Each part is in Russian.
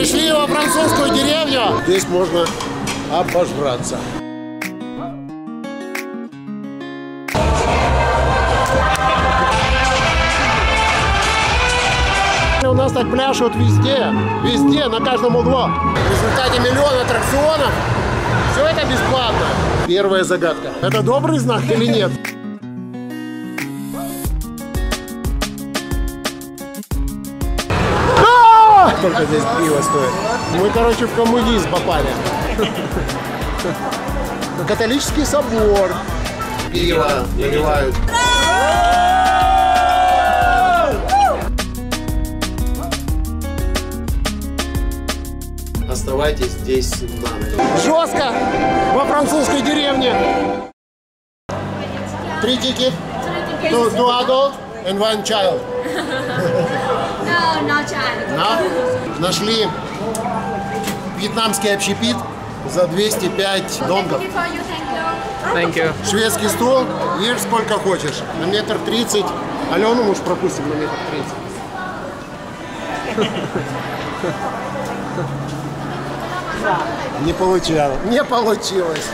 Пришли во французскую деревню. Здесь можно обожраться. У нас так пляшут везде, везде, на каждом углу. В результате миллион аттракционов. Все это бесплатно. Первая загадка. Это добрый знак или нет? Сколько здесь пива стоит? Мы, короче, в коммунизм попали. Католический собор. Пиво наливают. Оставайтесь здесь на ночь. Жестко во французской деревне. 3 tickets. Two adult and 1 child. No child. No? Нашли вьетнамский общепит за 205 донгов. Thank you. Шведский стол, ешь сколько хочешь. На 1,30 м. Алену муж пропустим на 1,30 м. Не получалось. Не получилось.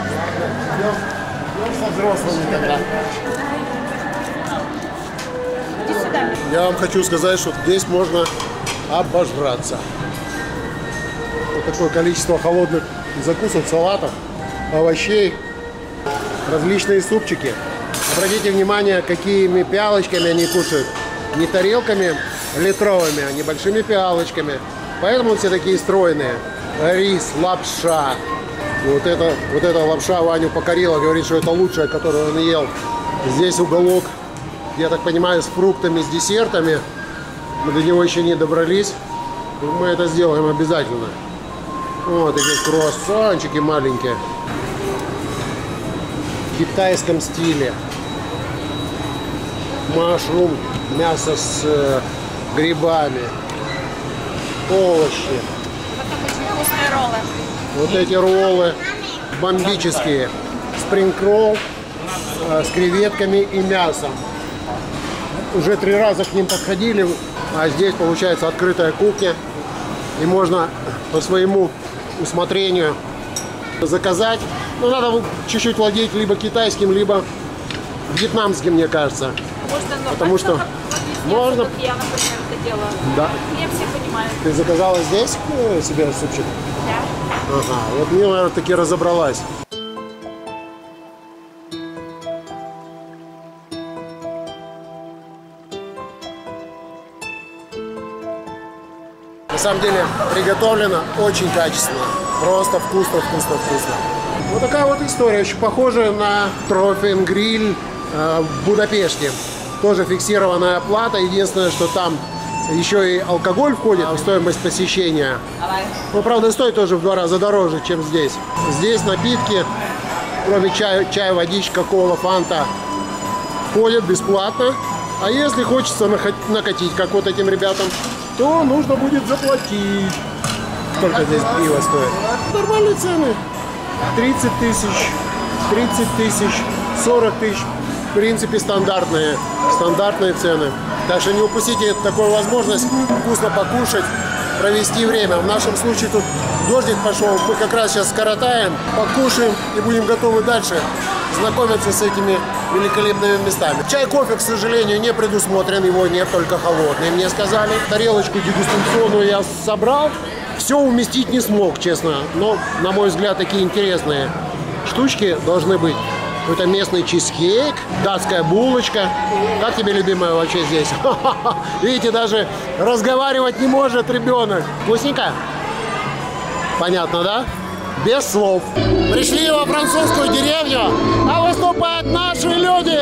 Со взрослыми тогда. Я вам хочу сказать, что здесь можно обожраться. Вот такое количество холодных закусок, салатов, овощей, различные супчики. Обратите внимание, какими пиалочками они кушают. Не тарелками литровыми, а небольшими пиалочками. Поэтому все такие стройные. Рис, лапша. Вот эта лапша Ваню покорила. Говорит, что это лучшая, которую он ел. Здесь уголок, я так понимаю, с фруктами, с десертами. Мы до него еще не добрались. Мы это сделаем обязательно. Вот такие круассанчики маленькие. В китайском стиле. Машрум, мясо с грибами. Овощи. Вот эти роллы бомбические. Спринг-ролл с креветками и мясом. Уже 3 раза к ним подходили, а здесь получается открытая кухня. И можно по своему усмотрению заказать. Но надо чуть-чуть владеть либо китайским, либо вьетнамским, мне кажется. Потому что можно... Вот я, например, это делаю. Да. Я все понимаю. Ты заказала здесь себе супчик? Да. Ага, вот мне, наверное, таки разобралась. На самом деле приготовлено очень качественно. Просто вкусно, вкусно, вкусно. Вот такая вот история, очень похожая на Трофен Гриль в Будапеште. Тоже фиксированная оплата. Единственное, что там еще и алкоголь входит в стоимость посещения. Но, правда, стоит тоже в 2 раза дороже, чем здесь. Здесь напитки, кроме чая, водичка, кола, фанта, входят бесплатно. А если хочется накатить, как вот этим ребятам, то нужно будет заплатить. Сколько здесь пиво стоит? Нормальные цены. 30 тысяч, 30 тысяч, 40 тысяч. В принципе, стандартные цены. Так что не упустите такую возможность вкусно покушать, провести время. В нашем случае тут дождик пошел. Мы как раз сейчас скоротаем, покушаем и будем готовы дальше знакомиться с этими великолепными местами. Чай, кофе, к сожалению, не предусмотрен. Его нет, только холодный, мне сказали. Тарелочку дегустационную я собрал. Все уместить не смог, честно. Но, на мой взгляд, такие интересные штучки должны быть. Это местный чизкейк, датская булочка. Как тебе любимая вообще здесь? Видите, даже разговаривать не может ребенок. Вкусненько? Понятно, да? Без слов. Пришли во французскую деревню, а выступают наши люди.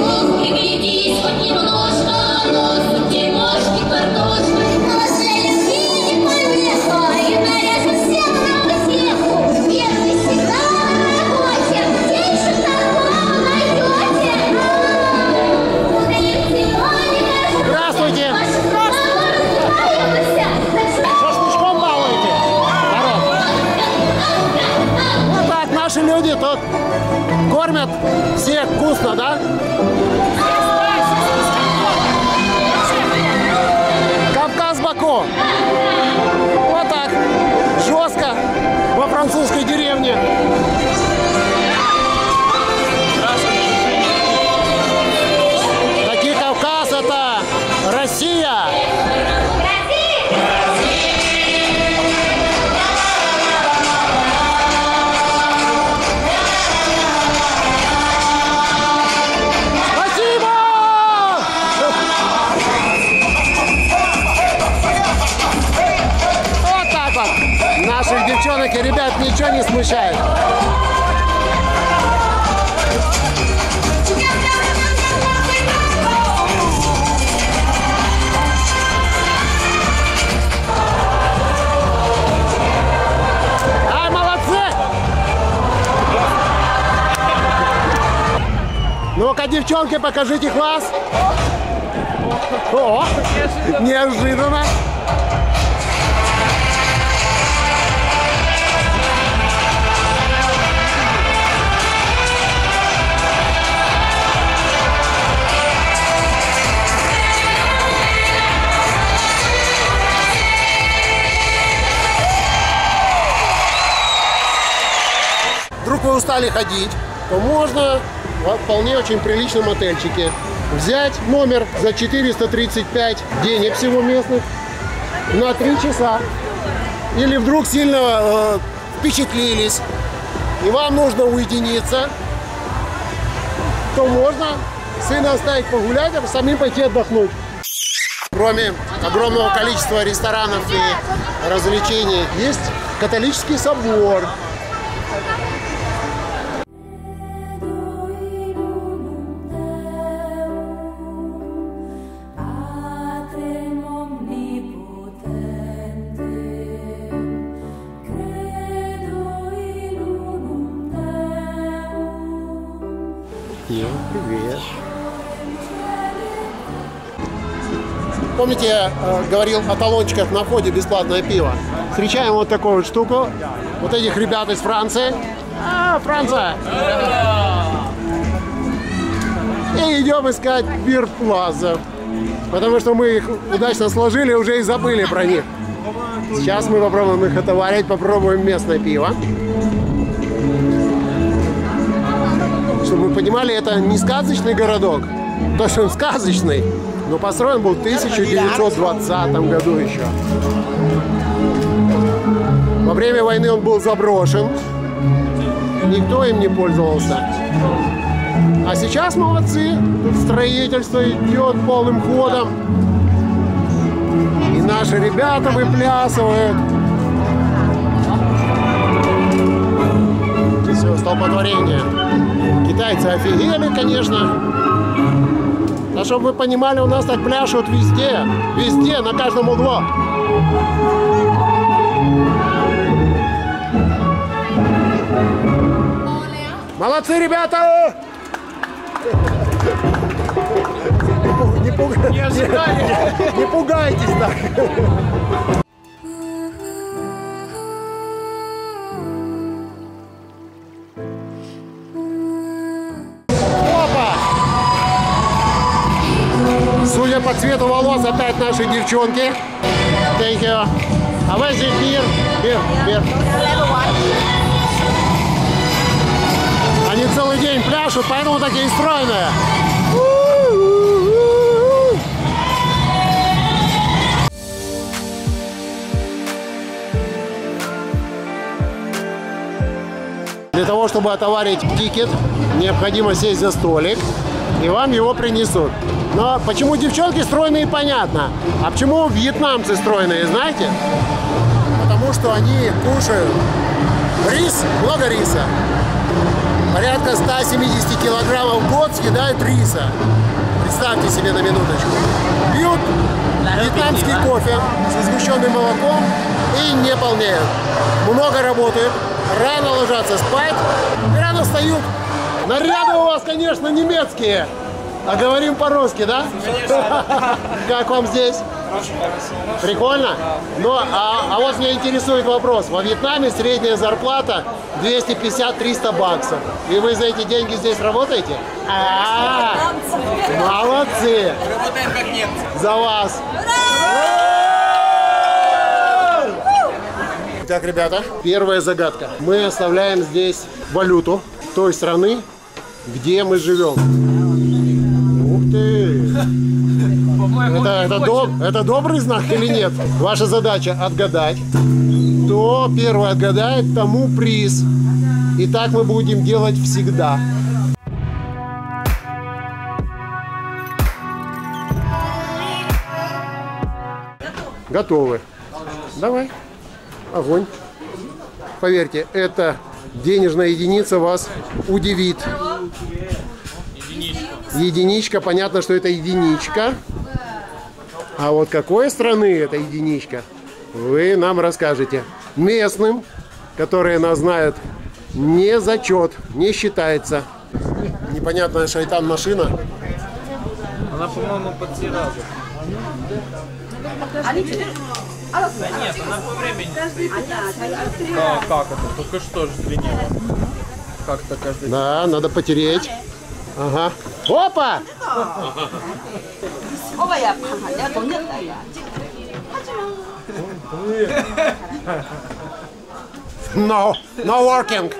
Наши люди тут кормят всех вкусно, да? Кавказ, Баку. Вот так. девчонок и ребят ничего не смущает. Ай, молодцы! Ну-ка, девчонки, покажите класс. О, неожиданно. Вдруг вы устали ходить, то можно в вполне очень приличном отельчике взять номер за 435 денег всего местных на 3 часа. Или вдруг сильно впечатлились, и вам нужно уединиться, то можно сына оставить погулять, а самим пойти отдохнуть. Кроме огромного количества ресторанов и развлечений, есть католический собор. Привет. Помните, я говорил о талончиках на входе бесплатное пиво? Встречаем вот такую вот штуку. Вот этих ребят из Франции. Франция! И идем искать бир-плаза. Потому что мы их удачно сложили, уже и забыли про них. Сейчас мы попробуем их отоварить, попробуем местное пиво. Чтобы вы понимали, это не сказочный городок. То, что он сказочный, но построен был в 1920 году еще. Во время войны он был заброшен. Никто им не пользовался. А сейчас молодцы. Тут строительство идет полным ходом. И наши ребята выплясывают. Здесь все столпотворение. Китайцы офигели, конечно. А чтобы вы понимали, у нас так пляшут везде. Везде, на каждом углу. Молодцы, ребята! Не пугайтесь так. Судя по цвету волос, опять наши девчонки. Thank you. А вы здесь бир. Они целый день пляшут, поэтому такие стройные. Для того, чтобы отоварить тикет, необходимо сесть за столик, и вам его принесут. Но почему девчонки стройные, понятно. А почему вьетнамцы стройные, знаете? Потому что они кушают рис, много риса. Порядка 170 килограммов в год съедают риса. Представьте себе на минуточку. Пьют вьетнамский кофе с сгущенным молоком и не полнеют. Много работают, рано ложатся спать и рано встают. Наряды у вас, конечно, немецкие. А говорим по-русски, да? Как вам здесь? Прикольно? Ну, а вот меня интересует вопрос. Во Вьетнаме средняя зарплата 250-300 баксов. И вы за эти деньги здесь работаете? Молодцы! Работаем как немцы. За вас! Итак, ребята, первая загадка. Мы оставляем здесь валюту той страны, где мы живем. Ух ты! Это добрый знак или нет? Ваша задача отгадать. Кто первый отгадает, тому приз. И так мы будем делать всегда. Готовы. Давай. Огонь. поверьте, эта денежная единица вас удивит. Единичка, понятно, что это единичка. А вот какой страны эта единичка, вы нам расскажете. Местным, которые нас знают, не зачет, не считается. Непонятная шайтан-машина. Она, по-моему, под 3 раза. Да нет, она по времени. А, как это? Только что же звенело. Как-то каждый. Да, надо потереть. Ага. Опа! No working.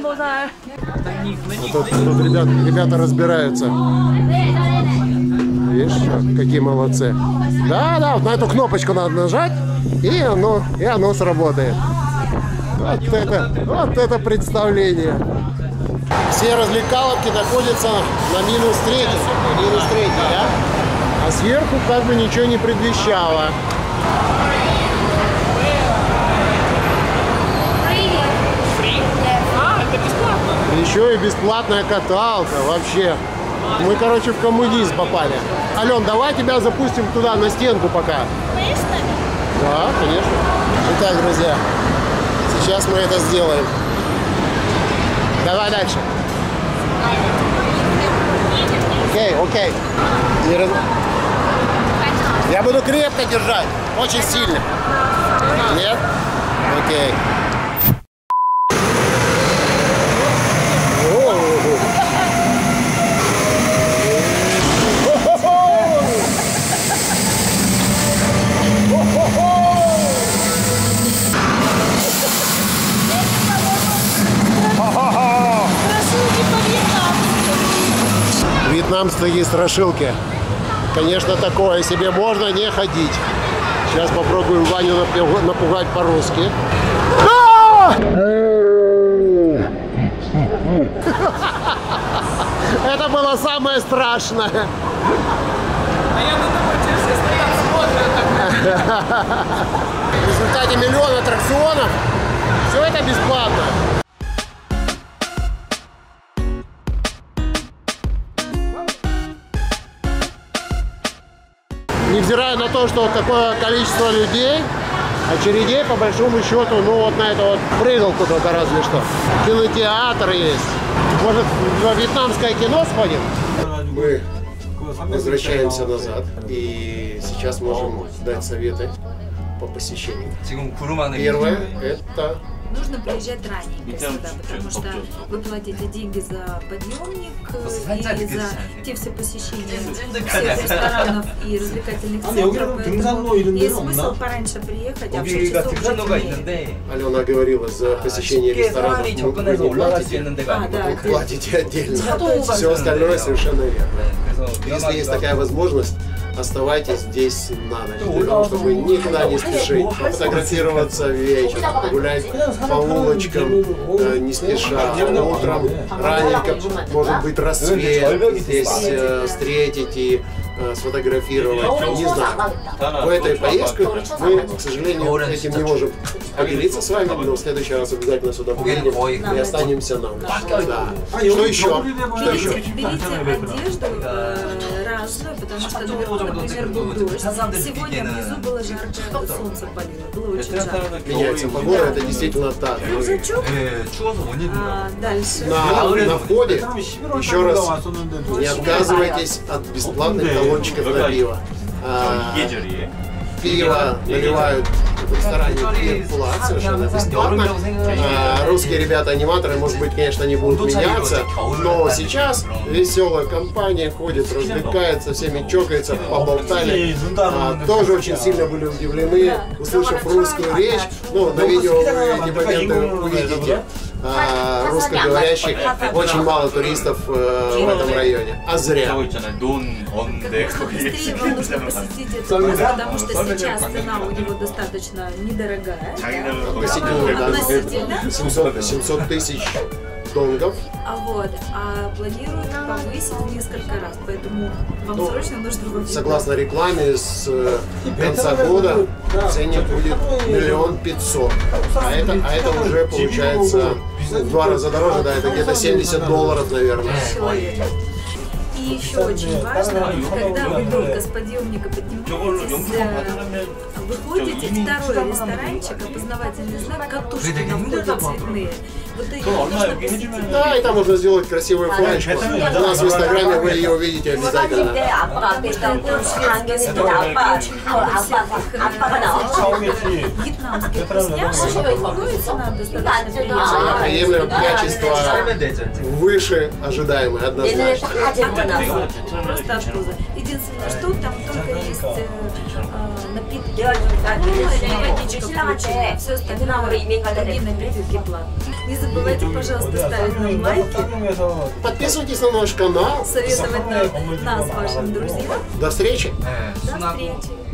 Тут ребята разбираются. Видишь, какие молодцы. Да, вот на эту кнопочку надо нажать, и оно сработает. Вот это представление. Все развлекаловки находятся на минус 3, да? А сверху как бы ничего не предвещало. Это бесплатно. Еще и бесплатная каталка вообще. Мы, короче, в коммунизм попали. Ален, давай тебя запустим туда, на стенку пока. Да, конечно. Итак, друзья, сейчас мы это сделаем. Давай дальше. Окей. Я буду крепко держать, очень сильно. Нет? Окей. Вьетнамские страшилки. Конечно, такое себе можно не ходить. Сейчас попробуем Ваню напугать по-русски. Это было самое страшное. А я на работе все стоят, смотрят. В результате миллиона аттракционов все это бесплатно. Невзирая на то, что такое количество людей, очередей по большому счету, ну вот на эту вот прыгалку только разве что. Кинотеатр есть. Может, в вьетнамское кино сходим? Мы возвращаемся назад и сейчас можем дать советы по посещению. Первое – это... Нужно приезжать раненько сюда, потому что вы платите деньги за подъемник и за те все посещения всех ресторанов и развлекательных центров. Поэтому есть смысл пораньше приехать, а в 6 часов уже Алена говорила, за посещение ресторанов вы не платите, вы платите отдельно. Все остальное совершенно верно. Если есть такая возможность, оставайтесь здесь на ночь, для того, чтобы никуда не спешить, пофотографироваться вечером, погулять по улочкам не спеша, утром раненько, может быть, рассвет здесь встретить и сфотографировать, не знаю. В этой поездке мы, к сожалению, этим не можем поделиться с вами, но в следующий раз обязательно сюда приедем и останемся на ночь. Да. Что еще? берите одежду разную, потому что наверху, например, был дождь. Сегодня внизу было жарко, солнце палило, было очень жарко. Меняется погода, это действительно так. Рюкзачок. Дальше. На входе еще раз не отказывайтесь от бесплатных талончиков на пиво. Пиво наливают в ресторане Бирплат совершенно бесплатно. Русские ребята-аниматоры, может быть, конечно, не будут меняться, но сейчас веселая компания ходит, развлекается, всеми чокается, поболтали. Тоже очень сильно были удивлены, услышав русскую речь. Ну, на видео вы эти моменты увидите. Русскоговорящих очень мало туристов в этом районе. А зря. Быстрее вам нужно посетить это место, потому что сейчас цена у него достаточно недорогая. Относительно 700 тысяч донгов. А планируют повысить в несколько раз, поэтому вам срочно нужно выйти. Согласно рекламе, с конца года ценник будет 1 500 000. А это уже получается в 2 раза дороже, да, это где-то $70, наверное. И еще очень важно, когда вы только с подъемника поднимаетесь, выходите, второй ресторанчик, опознавательный знак, катушки на входе цветные. Вот эти нужно посетить. Да, и там можно сделать красивую флешку. У нас в Инстаграме вы ее увидите обязательно. Вьетнамских вкусняшек, ну и цена достаточно приятная. Приемлемое качество выше ожидаемое, однозначно. Просто оттуда. Единственное, что там только есть напитки, водичка включена, все остальное другие напитки платные. Не забывайте, пожалуйста, ставить нам лайки, Подписывайтесь на наш канал. советовать нас вашим друзьям. До встречи! До встречи!